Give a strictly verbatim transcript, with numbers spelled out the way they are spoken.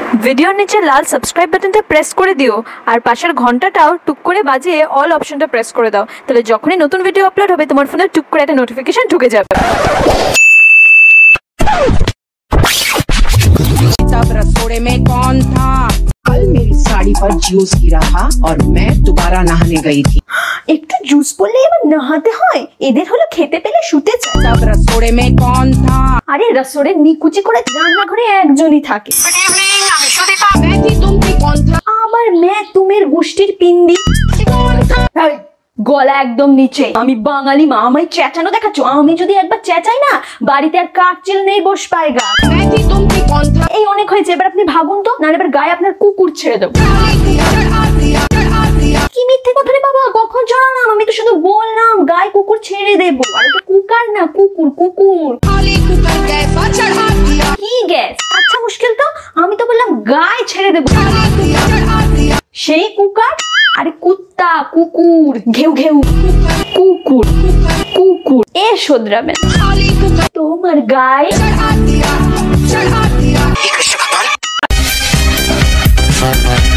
ভিডিওর নিচে লাল সাবস্ক্রাইব বাটনটা প্রেস করে দিও আর পাশের ঘন্টাটাও টুক করে বাজিয়ে অল অপশনটা প্রেস করে দাও, তাহলে যখনই নতুন ভিডিও আপলোড হবে তোমার ফোনে টুক করে একটা নোটিফিকেশন ঢুকে যাবে। तब रसोड़े में कौन था? कल मेरी साड़ी पर जूस गिरा था और मैं दोबारा नहाने गई थी। একটু জুস পড়লে এবার নহাতে হয়, এদের হলো খেতে পেলে শুতে চায়। तब रसोड़े में कौन था? আরে রসোড়ে নিকুচি করে রান্নাঘরে একজনই থাকে। मैं थी, तुम थी, कौन था? আবার মে তুমের গোষ্ঠীর পিন্ডি। এই, গলা একদম নিচে। আমি বাঙালি মা, আমায় চেঁচানো দেখাচ্ছ? আমি যদি একবার চেঁচাই না বাড়িতে আর কাকচিল নেই বস পায়গা। मैं थी, तुम थी, कौन था? এই অনেক হয়েছে, এবার আপনি ভাগুন তো, না এবার গায়ে আপনার কুকুর ছেড়ে দেবো। কি মিথ্যে কথা রে বাবা, কখন জড়ালাম? আমি তো শুধু বললাম গায়ে কুকুর ছেড়ে দেবো। আর এটা কুকার না, কুকুর কুকুর। কি গ্যাস? আচ্ছা মুশকিল তো, আমি তো বললাম গায়ে ছেড়ে দেবো। সেই কুকার? আরে কুত্তা, কুকুর, ঘেউ ঘেউ, কুকুর কুকুর। এ শোধরাবেন তোমার গায়ে।